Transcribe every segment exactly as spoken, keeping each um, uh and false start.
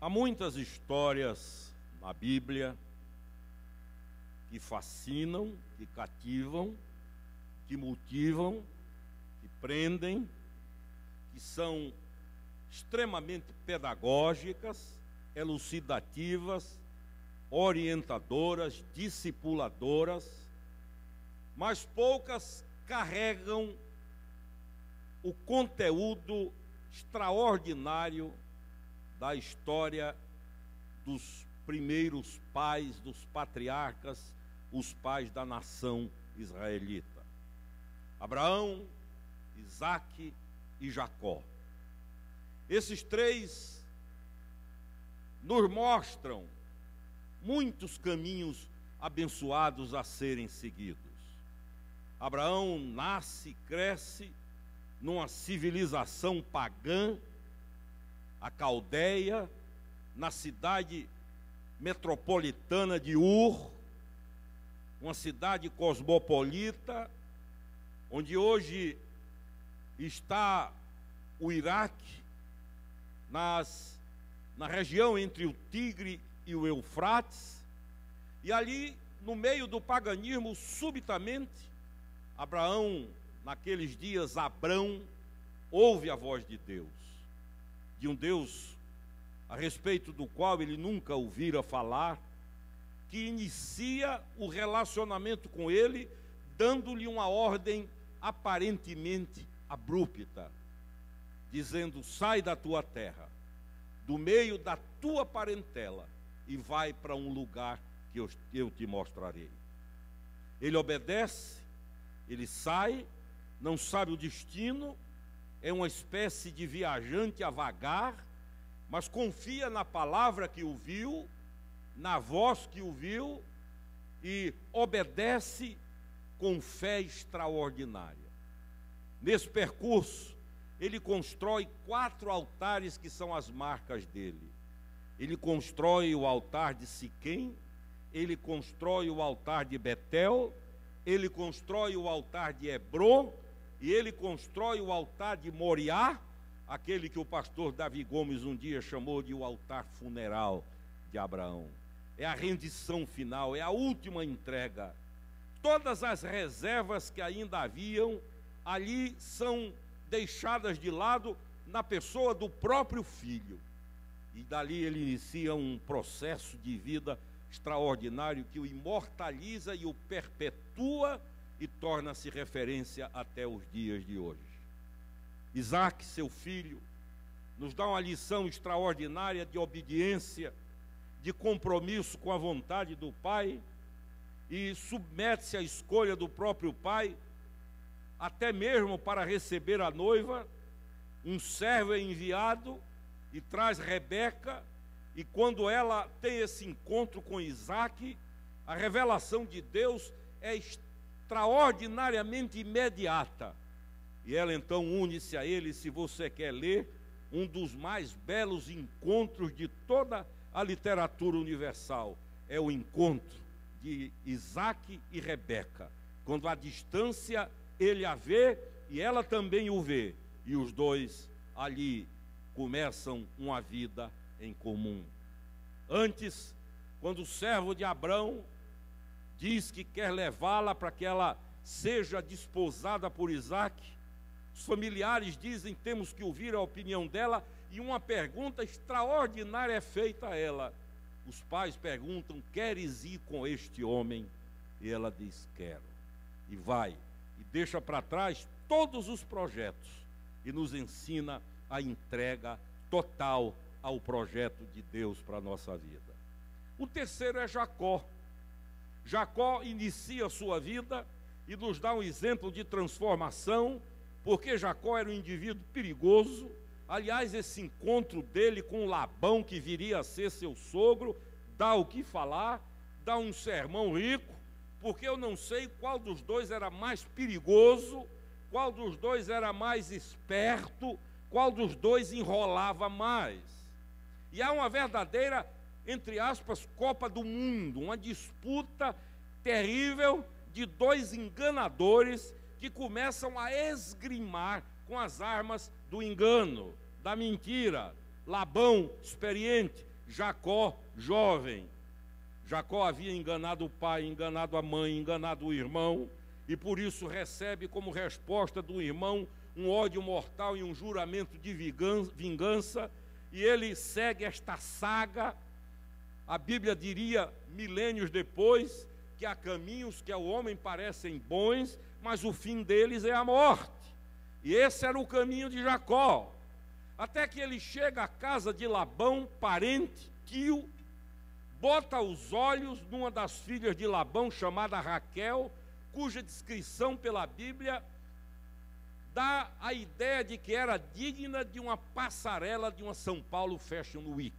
Há muitas histórias na Bíblia que fascinam, que cativam, que motivam, que prendem, que são extremamente pedagógicas, elucidativas, orientadoras, discipuladoras, mas poucas carregam o conteúdo extraordinário da história dos primeiros pais, dos patriarcas, os pais da nação israelita: Abraão, Isaque e Jacó. Esses três nos mostram muitos caminhos abençoados a serem seguidos. Abraão nasce e cresce numa civilização pagã, a Caldeia, na cidade metropolitana de Ur, uma cidade cosmopolita, onde hoje está o Iraque, nas, na região entre o Tigre e o Eufrates, e ali, no meio do paganismo, subitamente, Abraão, naqueles dias, Abrão, ouve a voz de Deus, de um Deus a respeito do qual ele nunca ouvira falar, que inicia o relacionamento com ele, dando-lhe uma ordem aparentemente abrupta, dizendo: sai da tua terra, do meio da tua parentela, e vai para um lugar que eu, eu te mostrarei. Ele obedece, ele sai, não sabe o destino, é uma espécie de viajante a vagar, mas confia na palavra que o viu, na voz que o viu, e obedece com fé extraordinária. Nesse percurso, ele constrói quatro altares que são as marcas dele. Ele constrói o altar de Siquém, ele constrói o altar de Betel, ele constrói o altar de Hebron, e ele constrói o altar de Moriá, aquele que o pastor Davi Gomes um dia chamou de o altar funeral de Abraão. É a rendição final, é a última entrega. Todas as reservas que ainda haviam ali são deixadas de lado na pessoa do próprio filho. E dali ele inicia um processo de vida extraordinário que o imortaliza e o perpetua e torna-se referência até os dias de hoje. Isaque, seu filho, nos dá uma lição extraordinária de obediência, de compromisso com a vontade do pai, e submete-se à escolha do próprio pai, até mesmo para receber a noiva. Um servo é enviado e traz Rebeca, e quando ela tem esse encontro com Isaque, a revelação de Deus é extraordinariamente imediata, e ela então une-se a ele. Se você quer ler um dos mais belos encontros de toda a literatura universal, é o encontro de Isaque e Rebeca, quando à distância ele a vê e ela também o vê, e os dois ali começam uma vida em comum. Antes, quando o servo de Abrão diz que quer levá-la para que ela seja desposada por Isaque, os familiares dizem: temos que ouvir a opinião dela, e uma pergunta extraordinária é feita a ela. Os pais perguntam: queres ir com este homem? E ela diz: quero. E vai, e deixa para trás todos os projetos, e nos ensina a entrega total ao projeto de Deus para a nossa vida. O terceiro é Jacó. Jacó inicia a sua vida e nos dá um exemplo de transformação, porque Jacó era um indivíduo perigoso. Aliás, esse encontro dele com Labão, que viria a ser seu sogro, dá o que falar, dá um sermão rico, porque eu não sei qual dos dois era mais perigoso, qual dos dois era mais esperto, qual dos dois enrolava mais. E há uma verdadeira, entre aspas, Copa do Mundo, uma disputa terrível de dois enganadores que começam a esgrimar com as armas do engano, da mentira. Labão, experiente, Jacó, jovem. Jacó havia enganado o pai, enganado a mãe, enganado o irmão, e por isso recebe como resposta do irmão um ódio mortal e um juramento de vingança, e ele segue esta saga. A Bíblia diria, milênios depois, que há caminhos que ao homem parecem bons, mas o fim deles é a morte. E esse era o caminho de Jacó, até que ele chega à casa de Labão, parente, tio, bota os olhos numa das filhas de Labão, chamada Raquel, cuja descrição pela Bíblia dá a ideia de que era digna de uma passarela de uma São Paulo Fashion Week.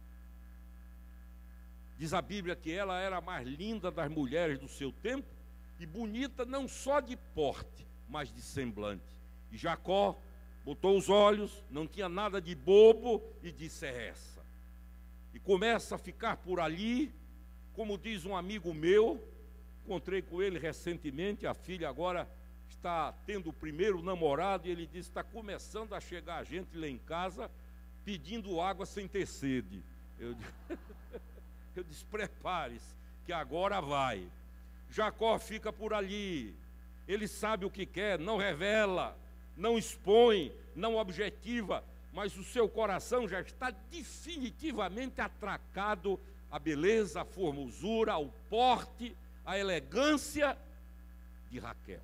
Diz a Bíblia que ela era a mais linda das mulheres do seu tempo e bonita não só de porte, mas de semblante. E Jacó botou os olhos, não tinha nada de bobo e disse: é essa. E começa a ficar por ali, como diz um amigo meu, encontrei com ele recentemente, a filha agora está tendo o primeiro namorado, e ele disse: está começando a chegar gente lá em casa pedindo água sem ter sede. Eu disse, eu disse prepare-se, que agora vai. Jacó fica por ali, ele sabe o que quer, não revela, não expõe, não objetiva, mas o seu coração já está definitivamente atracado à beleza, à formosura, ao porte, à elegância de Raquel.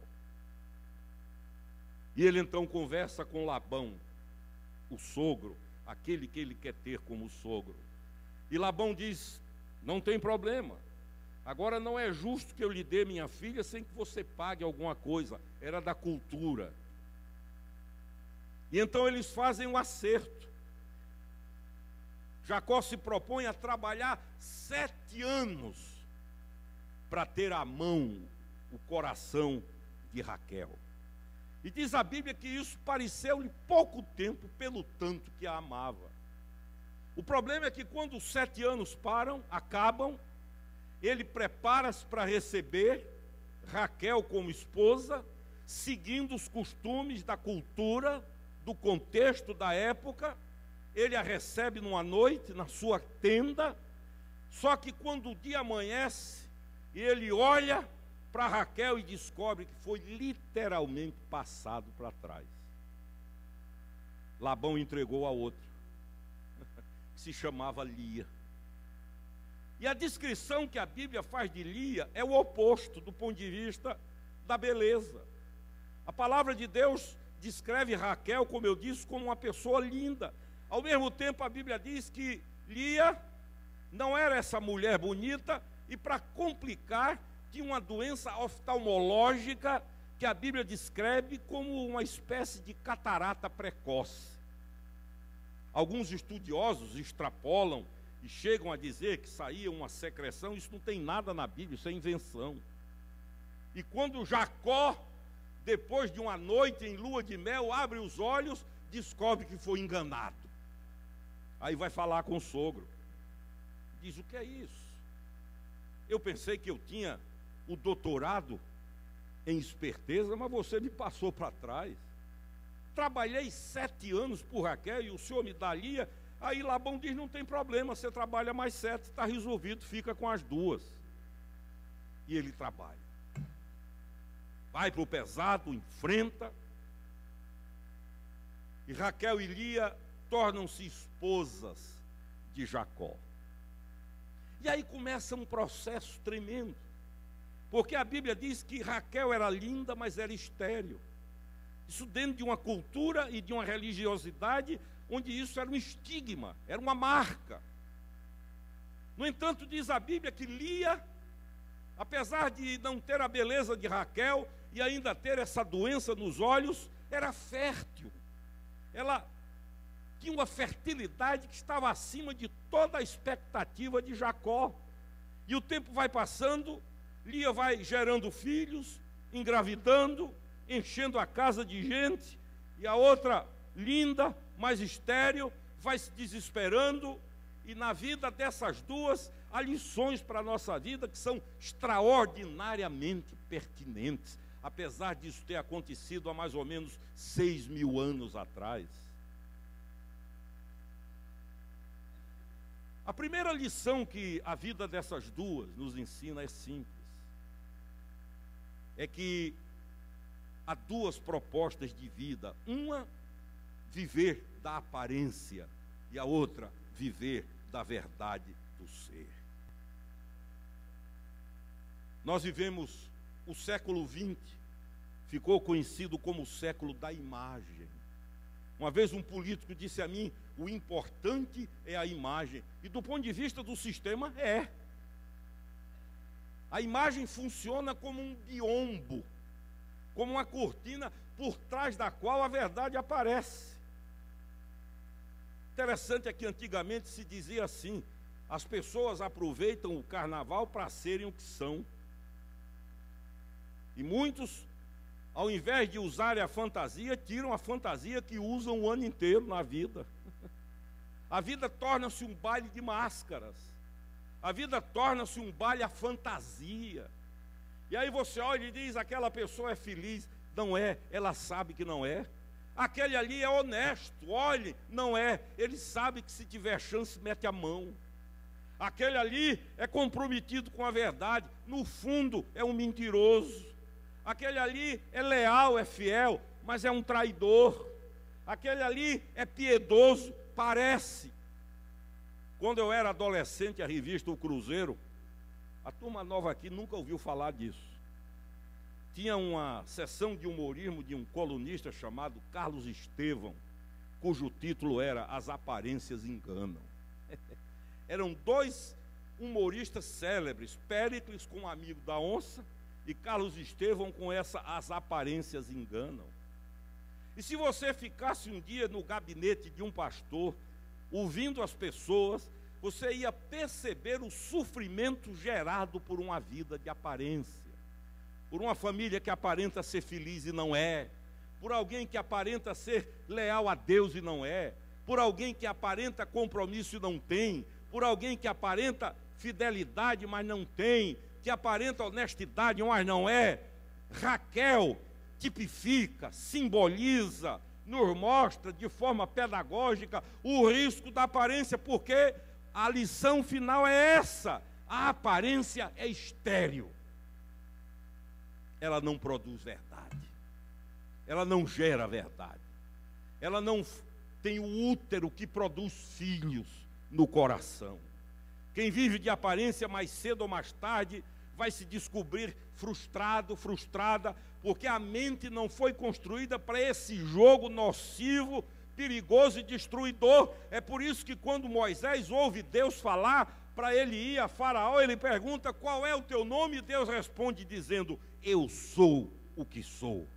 E ele então conversa com Labão, o sogro, aquele que ele quer ter como sogro. E Labão diz: não tem problema, agora não é justo que eu lhe dê minha filha sem que você pague alguma coisa. Era da cultura. E então eles fazem um acerto. Jacó se propõe a trabalhar sete anos para ter à mão o coração de Raquel. E diz a Bíblia que isso pareceu-lhe pouco tempo, pelo tanto que a amava. O problema é que quando os sete anos param, acabam, ele prepara-se para receber Raquel como esposa, seguindo os costumes da cultura, do contexto da época. Ele a recebe numa noite, na sua tenda, só que quando o dia amanhece, ele olha para Raquel e descobre que foi literalmente passado para trás. Labão entregou a outro, que se chamava Lia. E a descrição que a Bíblia faz de Lia é o oposto do ponto de vista da beleza. A palavra de Deus descreve Raquel, como eu disse, como uma pessoa linda. Ao mesmo tempo, a Bíblia diz que Lia não era essa mulher bonita, e para complicar, tinha uma doença oftalmológica que a Bíblia descreve como uma espécie de catarata precoce. Alguns estudiosos extrapolam e chegam a dizer que saía uma secreção. Isso não tem nada na Bíblia, isso é invenção. E quando Jacó, depois de uma noite em lua de mel, abre os olhos, descobre que foi enganado. Aí vai falar com o sogro. Diz: o que é isso? Eu pensei que eu tinha o doutorado em esperteza, mas você me passou para trás. Trabalhei sete anos por Raquel e o senhor me dá Lia. Aí Labão diz: não tem problema, você trabalha mais sete, está resolvido, fica com as duas. E ele trabalha. Vai para o pesado, enfrenta. E Raquel e Lia tornam-se esposas de Jacó. E aí começa um processo tremendo. Porque a Bíblia diz que Raquel era linda, mas era estéril. Isso dentro de uma cultura e de uma religiosidade onde isso era um estigma, era uma marca. No entanto, diz a Bíblia que Lia, apesar de não ter a beleza de Raquel e ainda ter essa doença nos olhos, era fértil. Ela tinha uma fertilidade que estava acima de toda a expectativa de Jacó. E o tempo vai passando, Lia vai gerando filhos, engravidando, enchendo a casa de gente, e a outra, linda, mas estéril, vai se desesperando. E na vida dessas duas, há lições para a nossa vida que são extraordinariamente pertinentes, apesar disso ter acontecido há mais ou menos seis mil anos atrás. A primeira lição que a vida dessas duas nos ensina é simples. É que há duas propostas de vida. Uma, viver da aparência, e a outra, viver da verdade do ser. Nós vivemos o século vinte, ficou conhecido como o século da imagem. Uma vez um político disse a mim, o importante é a imagem. E do ponto de vista do sistema, é. A imagem funciona como um biombo, como uma cortina por trás da qual a verdade aparece. Interessante é que antigamente se dizia assim, as pessoas aproveitam o carnaval para serem o que são. E muitos, ao invés de usarem a fantasia, tiram a fantasia que usam o ano inteiro na vida. A vida torna-se um baile de máscaras. A vida torna-se um baile à fantasia. E aí você olha e diz, aquela pessoa é feliz. Não é, ela sabe que não é. Aquele ali é honesto, olhe, não é. Ele sabe que se tiver chance, mete a mão. Aquele ali é comprometido com a verdade. No fundo, é um mentiroso. Aquele ali é leal, é fiel, mas é um traidor. Aquele ali é piedoso, parece. Quando eu era adolescente, a revista O Cruzeiro, a turma nova aqui nunca ouviu falar disso. Tinha uma sessão de humorismo de um colunista chamado Carlos Estevão, cujo título era As Aparências Enganam. Eram dois humoristas célebres, Péricles com um amigo da onça e Carlos Estevão com essa As Aparências Enganam. E se você ficasse um dia no gabinete de um pastor, ouvindo as pessoas, você ia perceber o sofrimento gerado por uma vida de aparência, por uma família que aparenta ser feliz e não é, por alguém que aparenta ser leal a Deus e não é, por alguém que aparenta compromisso e não tem, por alguém que aparenta fidelidade, mas não tem, que aparenta honestidade, mas não é. Raquel tipifica, simboliza, nos mostra de forma pedagógica o risco da aparência, porque a lição final é essa: a aparência é estéril. Ela não produz verdade, ela não gera verdade, ela não tem o útero que produz filhos no coração. Quem vive de aparência, mais cedo ou mais tarde, vai se descobrir frustrado, frustrada, porque a mente não foi construída para esse jogo nocivo, perigoso e destruidor. É por isso que quando Moisés ouve Deus falar para ele ir a Faraó, ele pergunta, qual é o teu nome? E Deus responde dizendo, eu sou o que sou.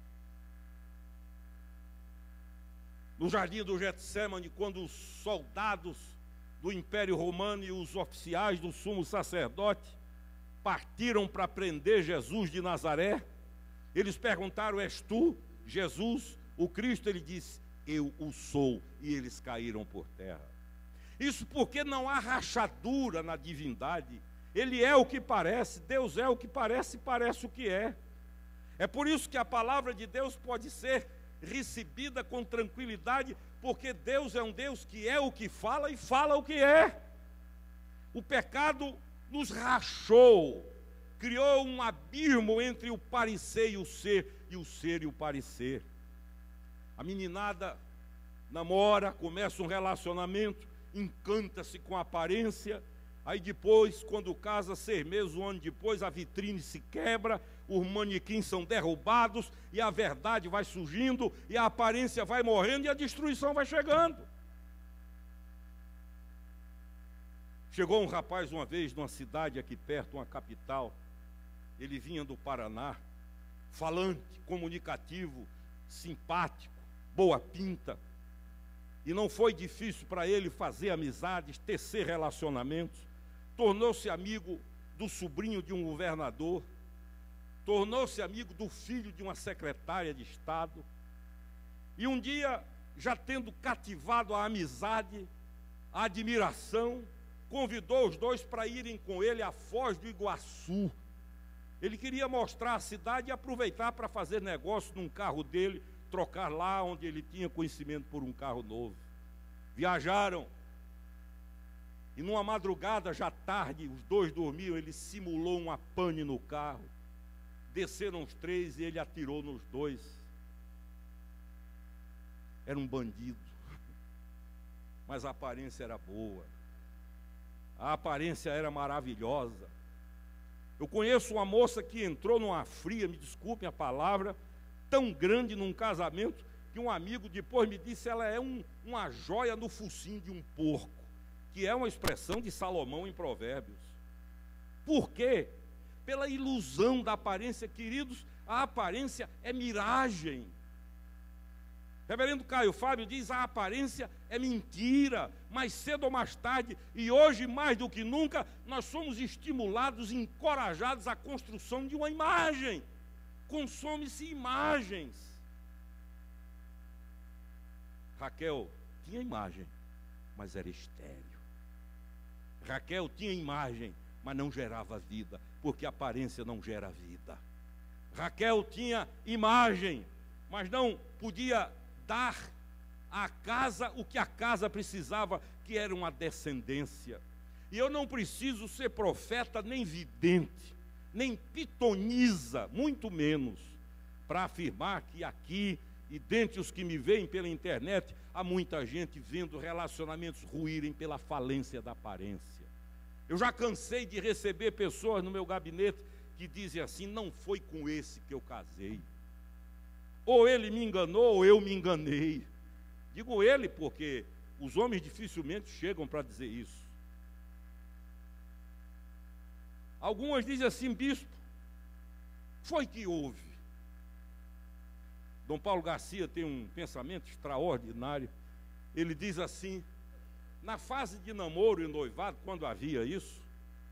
No jardim do Getsemane, quando os soldados do Império Romano e os oficiais do sumo sacerdote partiram para prender Jesus de Nazaré, eles perguntaram, és tu, Jesus, o Cristo? Ele disse, eu o sou, e eles caíram por terra. Isso porque não há rachadura na divindade, ele é o que parece, Deus é o que parece e parece o que é. É por isso que a palavra de Deus pode ser recebida com tranquilidade, porque Deus é um Deus que é o que fala e fala o que é. O pecado nos rachou, criou um abismo entre o parecer e o ser, e o ser e o parecer. A meninada namora, começa um relacionamento, encanta-se com a aparência, aí depois, quando casa, seis meses, um ano depois, a vitrine se quebra, os manequins são derrubados, e a verdade vai surgindo, e a aparência vai morrendo, e a destruição vai chegando. Chegou um rapaz uma vez numa cidade aqui perto, uma capital, ele vinha do Paraná, falante, comunicativo, simpático, boa pinta, e não foi difícil para ele fazer amizades, tecer relacionamentos, tornou-se amigo do sobrinho de um governador, tornou-se amigo do filho de uma secretária de Estado, e um dia, já tendo cativado a amizade, a admiração, convidou os dois para irem com ele à Foz do Iguaçu. Ele queria mostrar a cidade e aproveitar para fazer negócio num carro dele, trocar lá onde ele tinha conhecimento por um carro novo. Viajaram. E numa madrugada, já tarde, os dois dormiam, ele simulou uma pane no carro. Desceram os três e ele atirou nos dois. Era um bandido. Mas a aparência era boa. A aparência era maravilhosa. Eu conheço uma moça que entrou numa fria, me desculpem a palavra, tão grande num casamento, que um amigo depois me disse, ela é um, uma joia no focinho de um porco, que é uma expressão de Salomão em Provérbios. Por quê? Pela ilusão da aparência, queridos, a aparência é miragem. Reverendo Caio Fábio diz, a aparência é mentira, mais cedo ou mais tarde, e hoje mais do que nunca, nós somos estimulados, encorajados à construção de uma imagem. Consome-se imagens. Raquel tinha imagem, mas era estéril. Raquel tinha imagem, mas não gerava vida, porque a aparência não gera vida. Raquel tinha imagem, mas não podia dar à casa o que a casa precisava, que era uma descendência. E eu não preciso ser profeta, nem vidente, nem pitonisa, muito menos, para afirmar que aqui, e dentre os que me veem pela internet, há muita gente vendo relacionamentos ruírem pela falência da aparência. Eu já cansei de receber pessoas no meu gabinete que dizem assim, não foi com esse que eu casei. Ou ele me enganou, ou eu me enganei. Digo ele porque os homens dificilmente chegam para dizer isso. Algumas dizem assim, bispo, foi que houve. Dom Paulo Garcia tem um pensamento extraordinário. Ele diz assim, na fase de namoro e noivado, quando havia isso,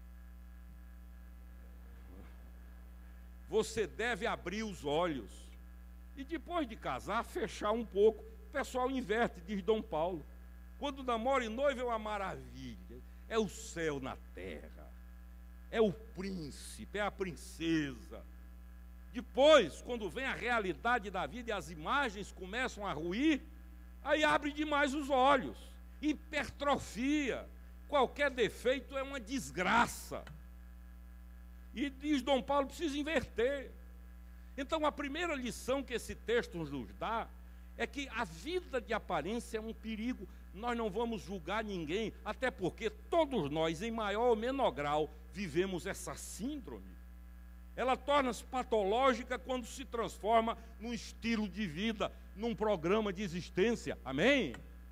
você deve abrir os olhos e depois de casar, fechar um pouco. O pessoal inverte, diz Dom Paulo. Quando namoro e noivo é uma maravilha, é o céu na terra, é o príncipe, é a princesa. Depois, quando vem a realidade da vida e as imagens começam a ruir, aí abre demais os olhos, hipertrofia, qualquer defeito é uma desgraça. E diz Dom Paulo, precisa inverter. Então a primeira lição que esse texto nos dá é que a vida de aparência é um perigo. Nós não vamos julgar ninguém, até porque todos nós, em maior ou menor grau, vivemos essa síndrome. Ela torna-se patológica quando se transforma num estilo de vida, num programa de existência. Amém?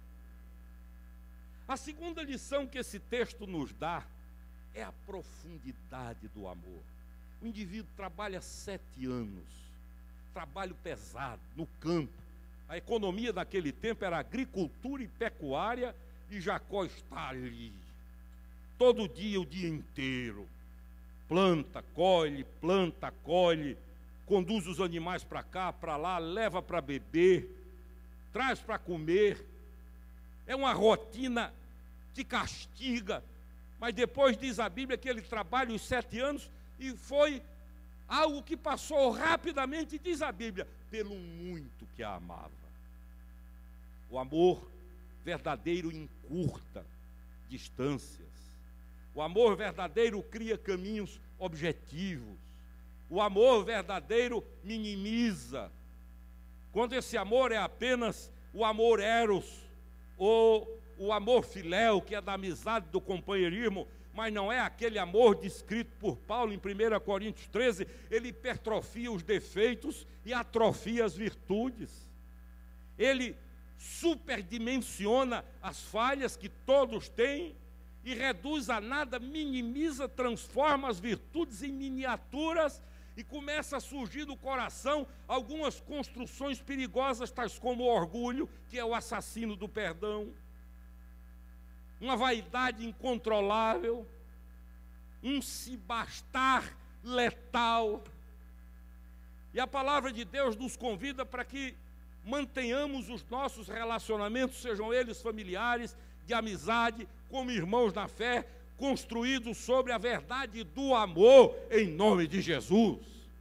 A segunda lição que esse texto nos dá é a profundidade do amor. O indivíduo trabalha sete anos, trabalho pesado, no campo. A economia daquele tempo era agricultura e pecuária, e Jacó está ali, todo dia, o dia inteiro. Planta, colhe, planta, colhe, conduz os animais para cá, para lá, leva para beber, traz para comer. É uma rotina que castiga, mas depois diz a Bíblia que ele trabalha os sete anos e foi algo que passou rapidamente, diz a Bíblia, pelo muito que a amava. O amor verdadeiro encurta distâncias. O amor verdadeiro cria caminhos objetivos. O amor verdadeiro minimiza. Quando esse amor é apenas o amor eros, ou o amor filéu, que é da amizade, do companheirismo, mas não é aquele amor descrito por Paulo em primeira Coríntios treze, ele hipertrofia os defeitos e atrofia as virtudes. Ele superdimensiona as falhas que todos têm e reduz a nada, minimiza, transforma as virtudes em miniaturas e começa a surgir no coração algumas construções perigosas, tais como o orgulho, que é o assassino do perdão, uma vaidade incontrolável, um se bastar letal. E a palavra de Deus nos convida para que mantenhamos os nossos relacionamentos, sejam eles familiares, de amizade, como irmãos na fé, construídos sobre a verdade do amor, em nome de Jesus.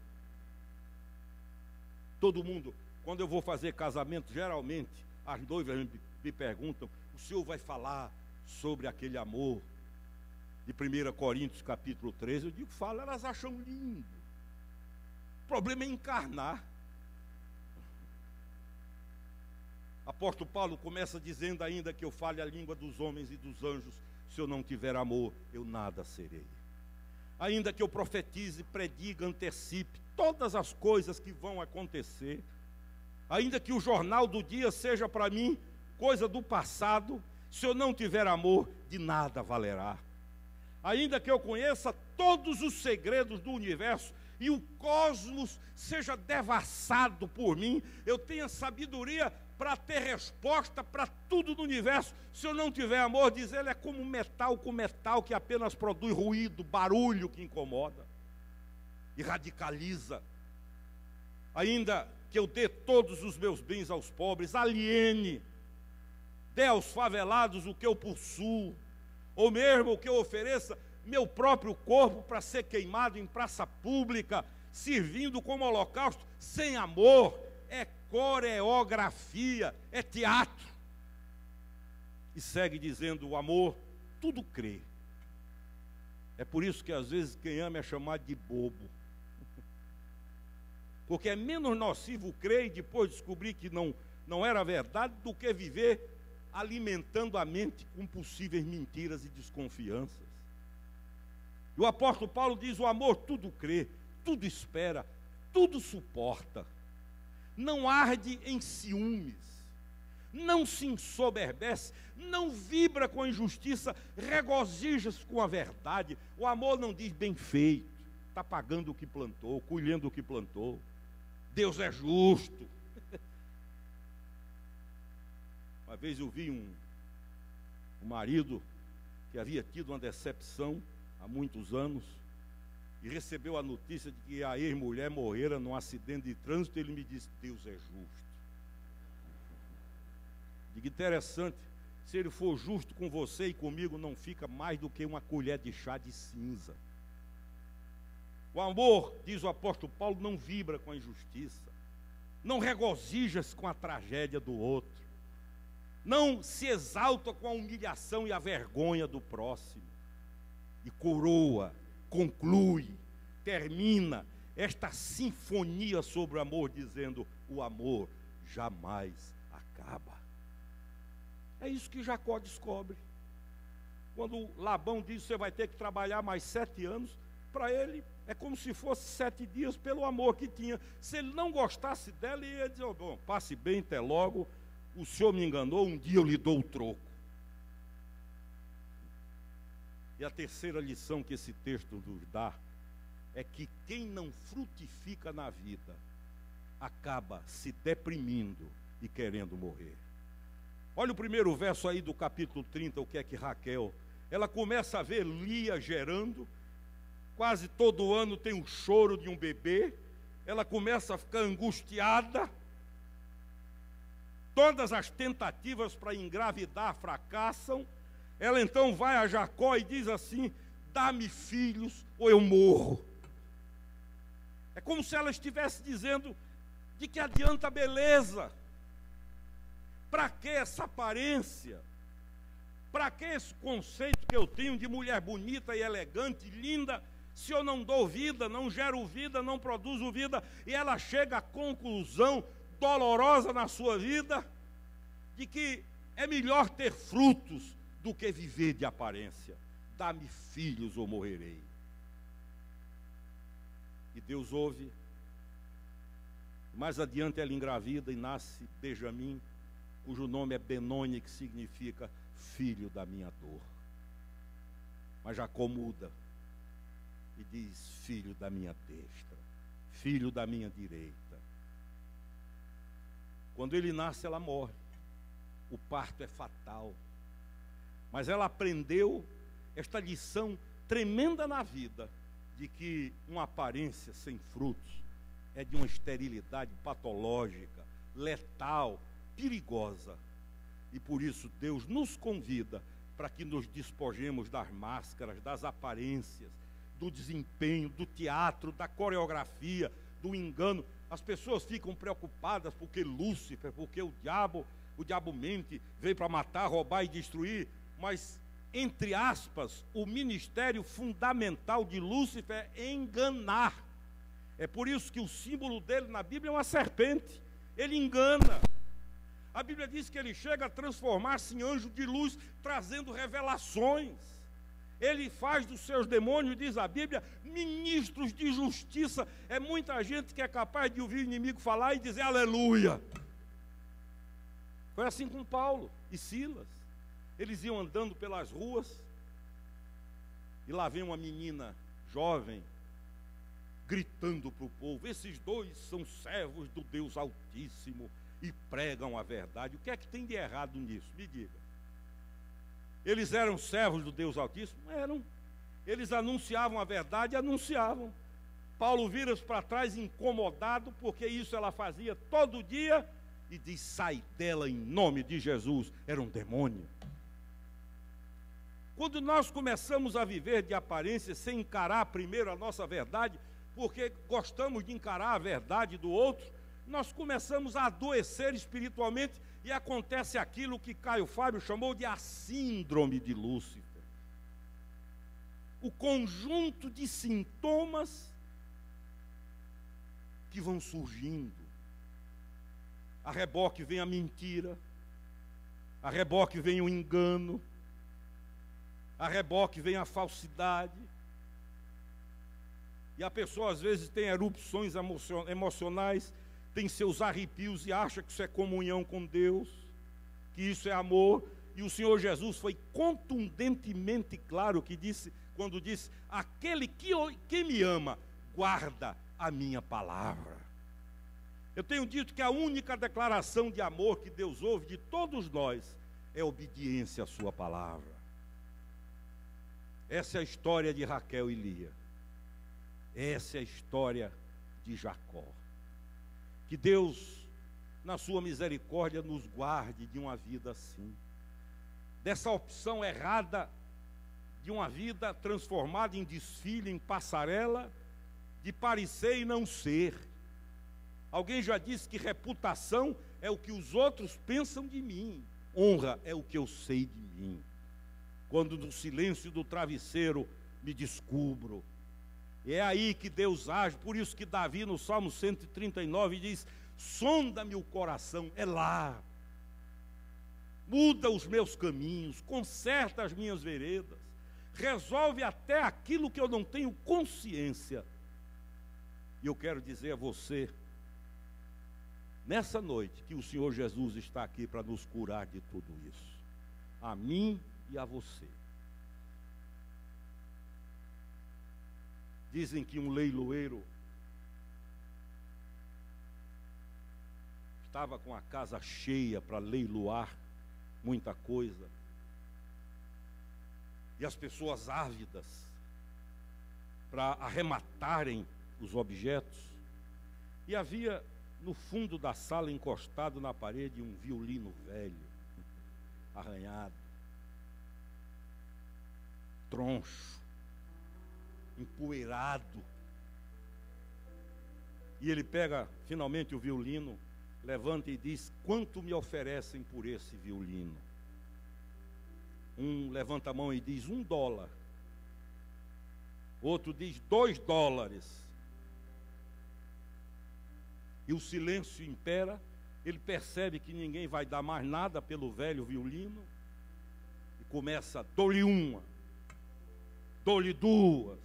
Todo mundo, quando eu vou fazer casamento, geralmente, as noivas me, me perguntam, o senhor vai falar sobre aquele amor de primeira Coríntios capítulo treze, eu digo, fala, elas acham lindo. O problema é encarnar. Apóstolo Paulo começa dizendo ainda que eu fale a língua dos homens e dos anjos, se eu não tiver amor, eu nada serei. Ainda que eu profetize, prediga, antecipe todas as coisas que vão acontecer, ainda que o jornal do dia seja para mim coisa do passado, se eu não tiver amor, de nada valerá. Ainda que eu conheça todos os segredos do universo e o cosmos seja devassado por mim, eu tenha sabedoria para ter resposta para tudo no universo, se eu não tiver amor, diz ele, é como metal com metal que apenas produz ruído, barulho que incomoda e radicaliza. Ainda que eu dê todos os meus bens aos pobres, aliene, dê aos favelados o que eu possuo, ou mesmo que eu ofereça meu próprio corpo para ser queimado em praça pública, servindo como holocausto, sem amor, é coreografia, é teatro. E segue dizendo, o amor tudo crê. É por isso que às vezes quem ama é chamado de bobo. Porque é menos nocivo crer e depois descobrir que não, não era verdade, do que viver alimentando a mente com possíveis mentiras e desconfianças. E o apóstolo Paulo diz, o amor tudo crê, tudo espera, tudo suporta. Não arde em ciúmes, não se ensoberbece, não vibra com a injustiça, regozija-se com a verdade. O amor não diz bem feito, está pagando o que plantou, colhendo o que plantou. Deus é justo. Uma vez eu vi um, um marido que havia tido uma decepção há muitos anos e recebeu a notícia de que a ex-mulher morrera num acidente de trânsito. Ele me disse, Deus é justo. Digo, interessante, se ele for justo com você e comigo, não fica mais do que uma colher de chá de cinza. O amor, diz o apóstolo Paulo, não vibra com a injustiça, não regozija-se com a tragédia do outro, não se exalta com a humilhação e a vergonha do próximo, e coroa, conclui, termina esta sinfonia sobre o amor, dizendo, o amor jamais acaba. É isso que Jacó descobre. Quando Labão diz, você vai ter que trabalhar mais sete anos, para ele é como se fosse sete dias pelo amor que tinha. Se ele não gostasse dela, ele ia dizer, oh, bom, passe bem até logo, o senhor me enganou, um dia eu lhe dou o troco. E a terceira lição que esse texto nos dá é que quem não frutifica na vida acaba se deprimindo e querendo morrer. Olha o primeiro verso aí do capítulo trinta, o que é que Raquel, ela começa a ver Lia gerando, quase todo ano tem um choro de um bebê, ela começa a ficar angustiada, todas as tentativas para engravidar fracassam. Ela então vai a Jacó e diz assim, dá-me filhos ou eu morro. É como se ela estivesse dizendo, de que adianta a beleza? Para que essa aparência? Para que esse conceito que eu tenho de mulher bonita e elegante, linda, se eu não dou vida, não gero vida, não produzo vida? E ela chega à conclusão dolorosa na sua vida, de que é melhor ter frutos do que viver de aparência. Dá-me filhos ou morrerei. E Deus ouve. Mais adiante ela engravida e nasce Benjamim, cujo nome é Benoni, que significa filho da minha dor. Mas Jacó muda e diz, filho da minha destra, filho da minha direita. Quando ele nasce, ela morre. O parto é fatal. Mas ela aprendeu esta lição tremenda na vida, de que uma aparência sem frutos é de uma esterilidade patológica, letal, perigosa. E por isso Deus nos convida para que nos despojemos das máscaras, das aparências, do desempenho, do teatro, da coreografia, do engano. As pessoas ficam preocupadas porque Lúcifer, porque o diabo, o diabo mente, veio para matar, roubar e destruir, mas entre aspas, o ministério fundamental de Lúcifer é enganar. É por isso que o símbolo dele na Bíblia é uma serpente. Ele engana. A Bíblia diz que ele chega a transformar-se em anjo de luz, trazendo revelações. Ele faz dos seus demônios, diz a Bíblia, ministros de justiça. É muita gente que é capaz de ouvir o inimigo falar e dizer aleluia. Foi assim com Paulo e Silas. Eles iam andando pelas ruas e lá vem uma menina jovem gritando para o povo: esses dois são servos do Deus Altíssimo e pregam a verdade. O que é que tem de errado nisso? Me diga. Eles eram servos do Deus Altíssimo? Eram. Eles anunciavam a verdade, anunciavam. Paulo vira-se para trás incomodado, porque isso ela fazia todo dia, e diz: sai dela em nome de Jesus. Era um demônio. Quando nós começamos a viver de aparência sem encarar primeiro a nossa verdade, porque gostamos de encarar a verdade do outro, nós começamos a adoecer espiritualmente e acontece aquilo que Caio Fábio chamou de a síndrome de Lúcifer. O conjunto de sintomas que vão surgindo. A reboque vem a mentira, a reboque vem o engano, a reboque vem a falsidade. E a pessoa às vezes tem erupções emocionais, tem seus arrepios e acha que isso é comunhão com Deus, que isso é amor. E o Senhor Jesus foi contundentemente claro que disse, quando disse: aquele que, que me ama, guarda a minha palavra. Eu tenho dito que a única declaração de amor que Deus ouve de todos nós é obediência à sua palavra. Essa é a história de Raquel e Lia. Essa é a história de Jacó. Que Deus, na sua misericórdia, nos guarde de uma vida assim. Dessa opção errada de uma vida transformada em desfile, em passarela, de parecer e não ser. Alguém já disse que reputação é o que os outros pensam de mim. Honra é o que eu sei de mim. Quando no silêncio do travesseiro me descubro. É aí que Deus age. Por isso que Davi no Salmo cento e trinta e nove diz: sonda-me o coração, é lá. Muda os meus caminhos, conserta as minhas veredas, resolve até aquilo que eu não tenho consciência. E eu quero dizer a você, nessa noite, que o Senhor Jesus está aqui para nos curar de tudo isso. A mim e a você. Dizem que um leiloeiro estava com a casa cheia para leiloar muita coisa. E as pessoas ávidas para arrematarem os objetos. E havia no fundo da sala, encostado na parede, um violino velho, arranhado, troncho, empoeirado. E ele pega finalmente o violino, levanta e diz: quanto me oferecem por esse violino? Um levanta a mão e diz: um dólar. Outro diz: dois dólares. E o silêncio impera. Ele percebe que ninguém vai dar mais nada pelo velho violino e começa: dou-lhe uma, dou-lhe duas.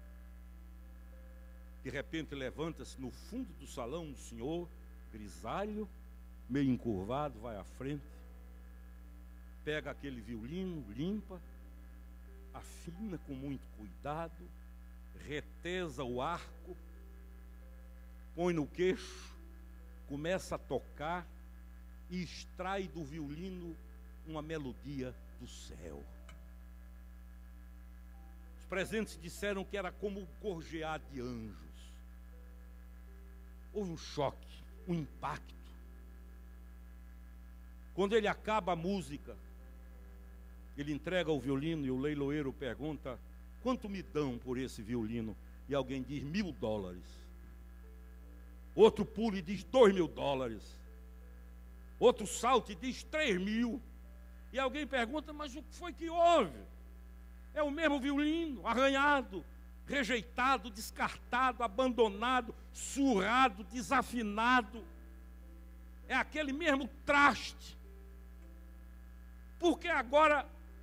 De repente levanta-se no fundo do salão um senhor grisalho, meio encurvado, vai à frente, pega aquele violino, limpa, afina com muito cuidado, retesa o arco, põe no queixo, começa a tocar e extrai do violino uma melodia do céu. Os presentes disseram que era como o gorjear de anjos. Houve um choque, um impacto. Quando ele acaba a música, ele entrega o violino e o leiloeiro pergunta: quanto me dão por esse violino? E alguém diz: mil dólares. Outro pula e diz: dois mil dólares. Outro salta e diz: três mil. E alguém pergunta: mas o que foi que houve? É o mesmo violino, arranhado, rejeitado, descartado, abandonado, surrado, desafinado. É aquele mesmo traste. Porque agora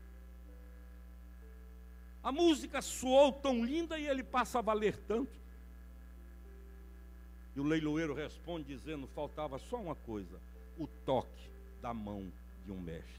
a música soou tão linda e ele passa a valer tanto. E o leiloeiro responde dizendo: faltava só uma coisa, o toque da mão de um mestre.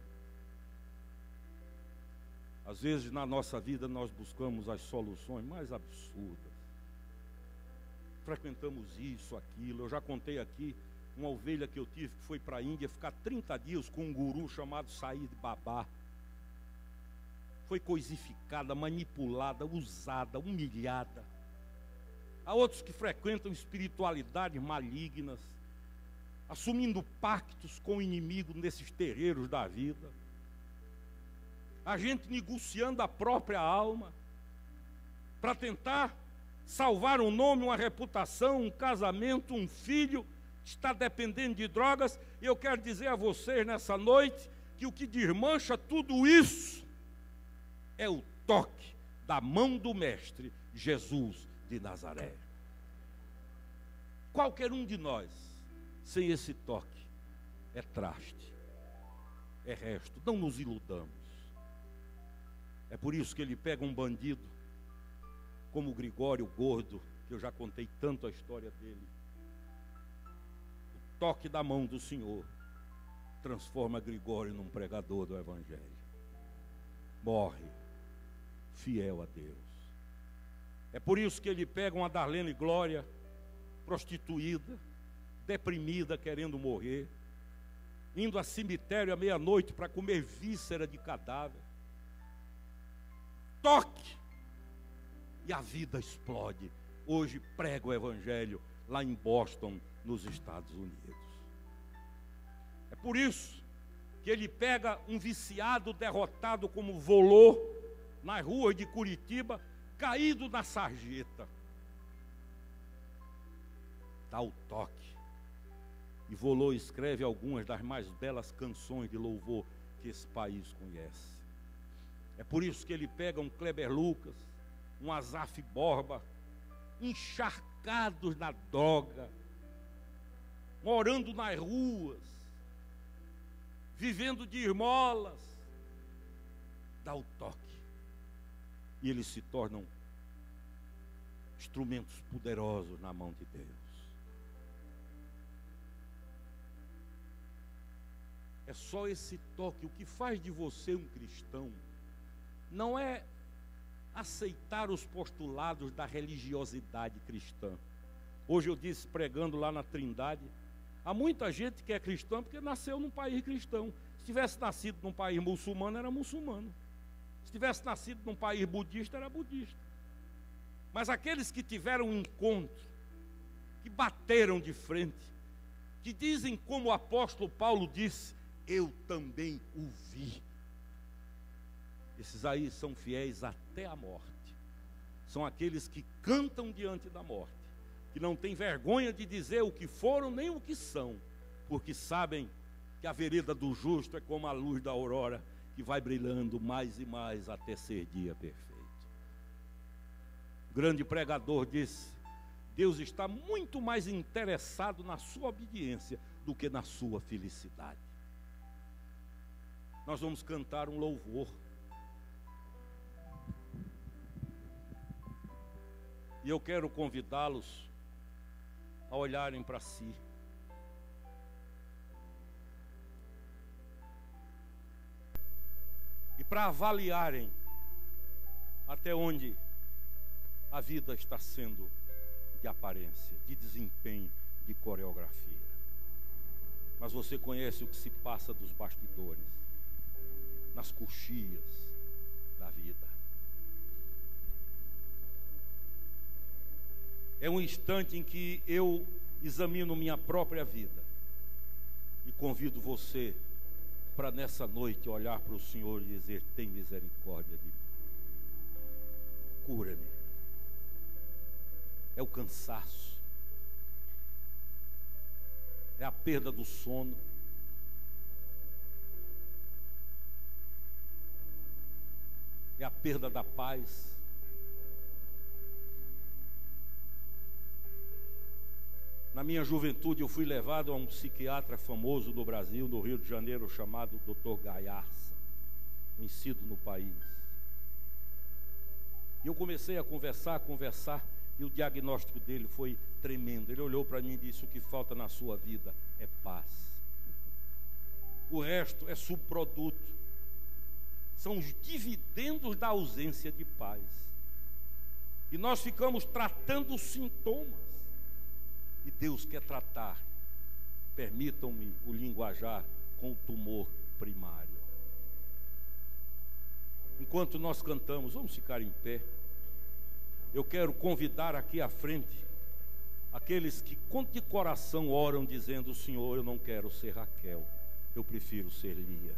Às vezes na nossa vida nós buscamos as soluções mais absurdas. Frequentamos isso, aquilo. Eu já contei aqui uma ovelha que eu tive que foi para a Índia ficar trinta dias com um guru chamado Said Babá. Foi coisificada, manipulada, usada, humilhada. Há outros que frequentam espiritualidades malignas, assumindo pactos com o inimigo nesses terreiros da vida. A gente negociando a própria alma para tentar salvar um nome, uma reputação, um casamento, um filho, está dependendo de drogas. E eu quero dizer a vocês nessa noite que o que desmancha tudo isso é o toque da mão do Mestre Jesus de Nazaré. Qualquer um de nós, sem esse toque, é traste, é resto. Não nos iludamos. É por isso que ele pega um bandido, como o Gregório Gordo, que eu já contei tanto a história dele. O toque da mão do Senhor transforma Gregório num pregador do Evangelho. Morre fiel a Deus. É por isso que ele pega uma Darlene Glória, prostituída, deprimida, querendo morrer, indo a cemitério à meia-noite para comer víscera de cadáver. Toque, e a vida explode. Hoje prega o Evangelho lá em Boston, nos Estados Unidos. É por isso que ele pega um viciado derrotado como Volô, nas ruas de Curitiba, caído na sarjeta. Dá o toque. E Volô escreve algumas das mais belas canções de louvor que esse país conhece. É por isso que ele pega um Kleber Lucas, um Azaf Borba, encharcados na droga, morando nas ruas, vivendo de esmolas. Dá o toque. E eles se tornam instrumentos poderosos na mão de Deus. É só esse toque. O que faz de você um cristão não é aceitar os postulados da religiosidade cristã. Hoje eu disse, pregando lá na Trindade, há muita gente que é cristã porque nasceu num país cristão. Se tivesse nascido num país muçulmano, era muçulmano. Se tivesse nascido num país budista, era budista. Mas aqueles que tiveram um encontro, que bateram de frente, que dizem como o apóstolo Paulo disse: eu também o vi. Esses aí são fiéis até a morte. São aqueles que cantam diante da morte, que não têm vergonha de dizer o que foram nem o que são, porque sabem que a vereda do justo é como a luz da aurora, que vai brilhando mais e mais até ser dia perfeito. O grande pregador disse: Deus está muito mais interessado na sua obediência do que na sua felicidade. Nós vamos cantar um louvor. E eu quero convidá-los a olharem para si. E para avaliarem até onde a vida está sendo de aparência, de desempenho, de coreografia. Mas você conhece o que se passa dos bastidores, nas coxias da vida. É um instante em que eu examino minha própria vida e convido você para nessa noite olhar para o Senhor e dizer: tem misericórdia de mim, cura-me. É o cansaço, é a perda do sono, é a perda da paz. Na minha juventude eu fui levado a um psiquiatra famoso no Brasil, no Rio de Janeiro, chamado doutor Gaiarsa, conhecido no país. E eu comecei a conversar, a conversar, e o diagnóstico dele foi tremendo. Ele olhou para mim e disse: o que falta na sua vida é paz. O resto é subproduto. São os dividendos da ausência de paz. E nós ficamos tratando os sintomas. E Deus quer tratar, permitam-me o linguajar, com o tumor primário. Enquanto nós cantamos, vamos ficar em pé. Eu quero convidar aqui à frente aqueles que de coração oram dizendo: Senhor, eu não quero ser Raquel, eu prefiro ser Lia.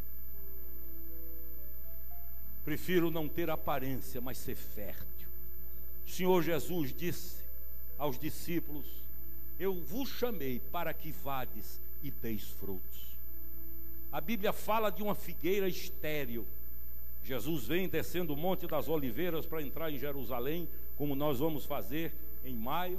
Prefiro não ter aparência, mas ser fértil. O Senhor Jesus disse aos discípulos: eu vos chamei para que vades e deis frutos. A Bíblia fala de uma figueira estéril. Jesus vem descendo o Monte das Oliveiras para entrar em Jerusalém, como nós vamos fazer em maio.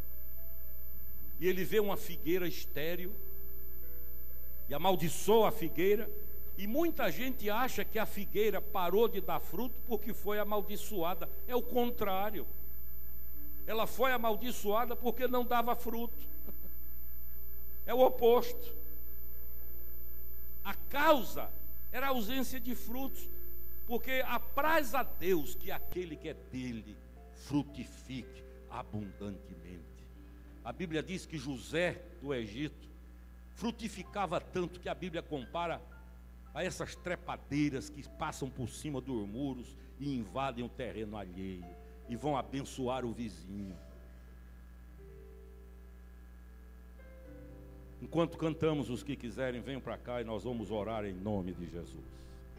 E ele vê uma figueira estéril e amaldiçoa a figueira. E muita gente acha que a figueira parou de dar fruto porque foi amaldiçoada. É o contrário. Ela foi amaldiçoada porque não dava fruto. É o oposto. A causa era a ausência de frutos. Porque apraz a Deus que aquele que é dele frutifique abundantemente. A Bíblia diz que José do Egito frutificava tanto que a Bíblia compara a essas trepadeiras que passam por cima dos muros e invadem o terreno alheio e vão abençoar o vizinho. Enquanto cantamos, os que quiserem, venham para cá e nós vamos orar em nome de Jesus.